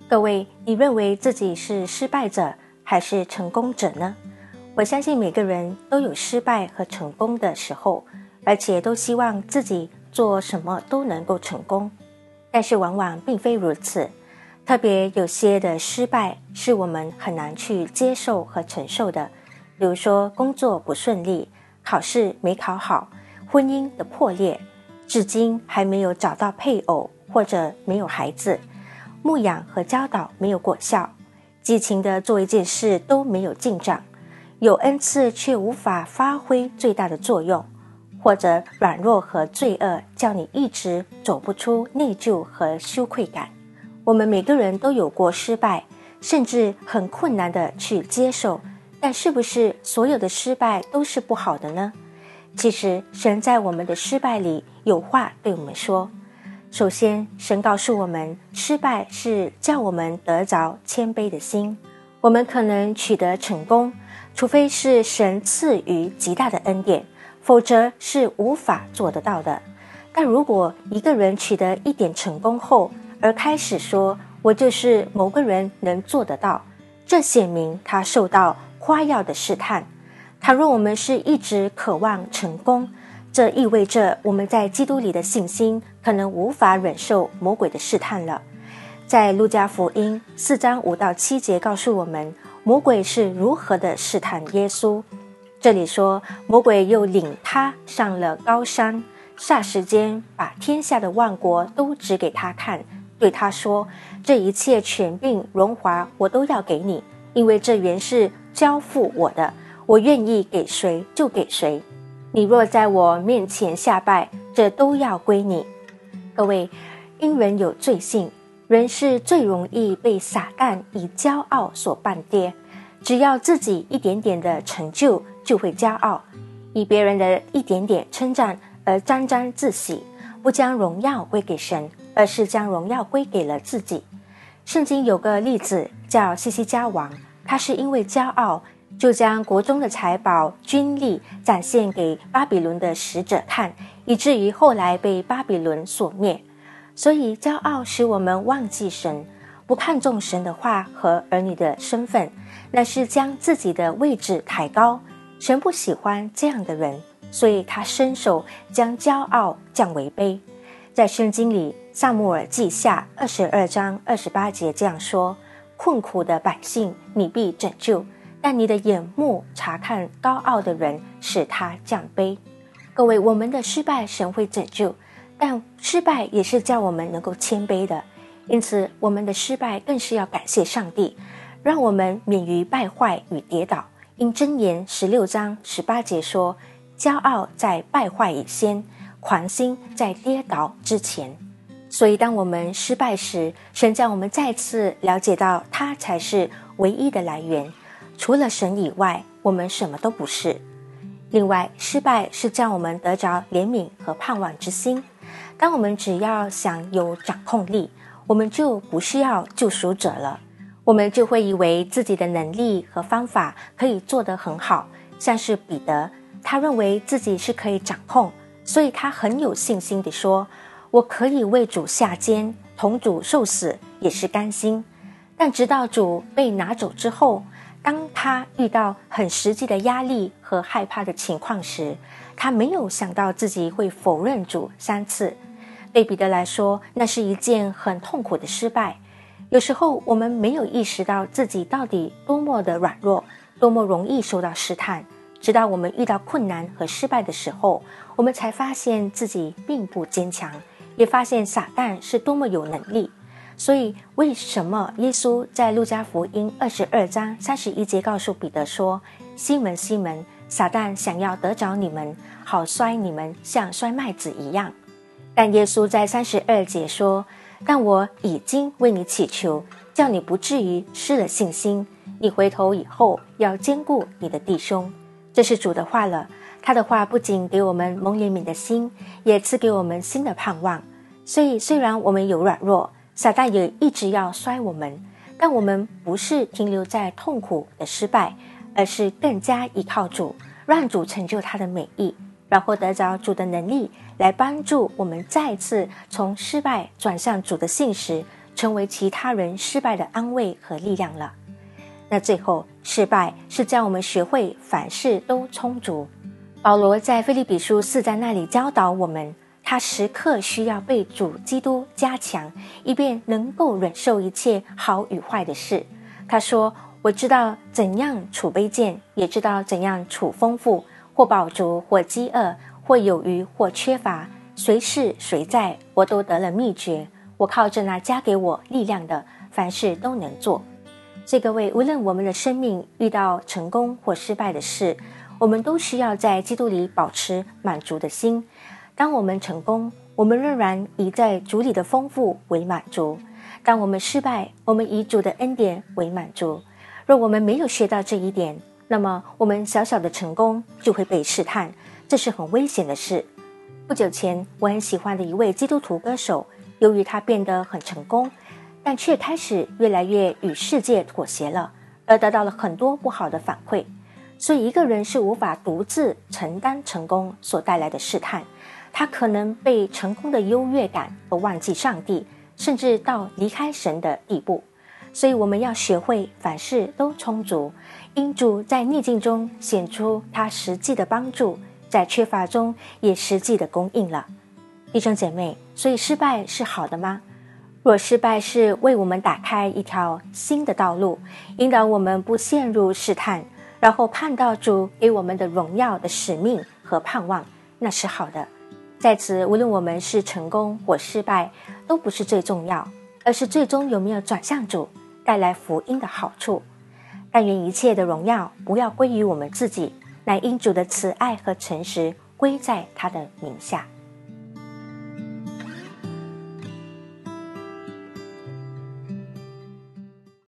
各位，你认为自己是失败者还是成功者呢？我相信每个人都有失败和成功的时候，而且都希望自己做什么都能够成功。但是往往并非如此，特别有些的失败是我们很难去接受和承受的，比如说工作不顺利，考试没考好，婚姻的破裂，至今还没有找到配偶或者没有孩子，牧养和教导没有果效，激情的做一件事都没有进展，有恩赐却无法发挥最大的作用，或者软弱和罪恶叫你一直走不出内疚和羞愧感。我们每个人都有过失败，甚至很困难的去接受，但是不是所有的失败都是不好的呢？其实神在我们的失败里有话对我们说。首先，神告诉我们，失败是叫我们得着谦卑的心。我们可能取得成功，除非是神赐予极大的恩典，否则是无法做得到的。但如果一个人取得一点成功后，而开始说我就是某个人能做得到，这显明他受到夸耀的试探。倘若我们是一直渴望成功，这意味着我们在基督里的信心可能无法忍受魔鬼的试探了。在路加福音4章5到7节告诉我们，魔鬼是如何的试探耶稣。这里说，魔鬼又领他上了高山，霎时间把天下的万国都指给他看，对他说，这一切权柄荣华我都要给你，因为这原是交付我的，我愿意给谁就给谁，你若在我面前下拜，这都要归你。各位，因人有罪性，人是最容易被撒旦以骄傲所绊跌，只要自己一点点的成就就会骄傲，以别人的一点点称赞而沾沾自喜，不将荣耀归给神，而是将荣耀归给了自己。圣经有个例子叫西西家王，他是因为骄傲，就将国中的财宝军力展现给巴比伦的使者看，以至于后来被巴比伦所灭。所以骄傲使我们忘记神，不看重神的话和儿女的身份，那是将自己的位置抬高。神不喜欢这样的人，所以他伸手将骄傲降为卑。在圣经里，撒母耳记下22章28节这样说，困苦的百姓你必拯救，但你的眼目察看高傲的人，使他降卑。各位，我们的失败神会拯救，但失败也是叫我们能够谦卑的，因此我们的失败更是要感谢上帝，让我们免于败坏与跌倒。因箴言16章18节说，骄傲在败坏以先，狂心在跌倒之前。所以当我们失败时，神叫我们再次了解到他才是唯一的来源，除了神以外，我们什么都不是。另外，失败是叫我们得着怜悯和盼望之心。当我们只要想有掌控力，我们就不需要救赎者了，我们就会以为自己的能力和方法可以做得很好。像是彼得，他认为自己是可以掌控，所以他很有信心地说，我可以为主下监，同主受死，也是甘心。但直到主被拿走之后，当他遇到很实际的压力和害怕的情况时，他没有想到自己会否认主3次。对彼得来说，那是一件很痛苦的失败。有时候我们没有意识到自己到底多么的软弱，多么容易受到试探，直到我们遇到困难和失败的时候，我们才发现自己并不坚强，也发现撒旦是多么有能力。所以为什么耶稣在路加福音22章31节告诉彼得说，西门西门，撒旦想要得着你们，好摔你们像摔麦子一样。但耶稣在32节说，但我已经为你祈求，叫你不至于失了信心，你回头以后要兼顾你的弟兄。这是主的话了，他的话不仅给我们蒙怜悯的心，也赐给我们新的盼望。所以虽然我们有软弱，撒旦也一直要摔我们，但我们不是停留在痛苦的失败，而是更加依靠主，让主成就他的美意，然后得着主的能力来帮助我们再次从失败转向主的信实， 成为其他人失败的安慰和力量了。那最后，失败是教我们学会凡事都充足。保罗在腓立比书4章那里教导我们，他时刻需要被主基督加强，以便能够忍受一切好与坏的事。他说，我知道怎样处卑贱，也知道怎样处丰富，或饱足，或饥饿，或有余，或缺乏，随是随在，我都得了秘诀。我靠着那加给我力量的，凡事都能做。这个为无论我们的生命遇到成功或失败的事，我们都需要在基督里保持满足的心。当我们成功，我们仍然以在主里的丰富为满足；当我们失败，我们以主的恩典为满足。若我们没有学到这一点，那么我们小小的成功就会被试探，这是很危险的事。不久前，我很喜欢的一位基督徒歌手，由于他变得很成功，但却开始越来越与世界妥协了，而得到了很多不好的反馈。所以一个人是无法独自承担成功所带来的试探，他可能被成功的优越感而忘记上帝，甚至到离开神的地步。所以我们要学会凡事都充足，因主在逆境中显出他实际的帮助，在缺乏中也实际的供应了。弟兄姐妹，所以失败是好的吗？若失败是为我们打开一条新的道路，引导我们不陷入试探，然后盼到主给我们的荣耀的使命和盼望，那是好的。在此，无论我们是成功或失败，都不是最重要，而是最终有没有转向主，带来福音的好处。但愿一切的荣耀不要归于我们自己，乃因主的慈爱和诚实归在他的名下。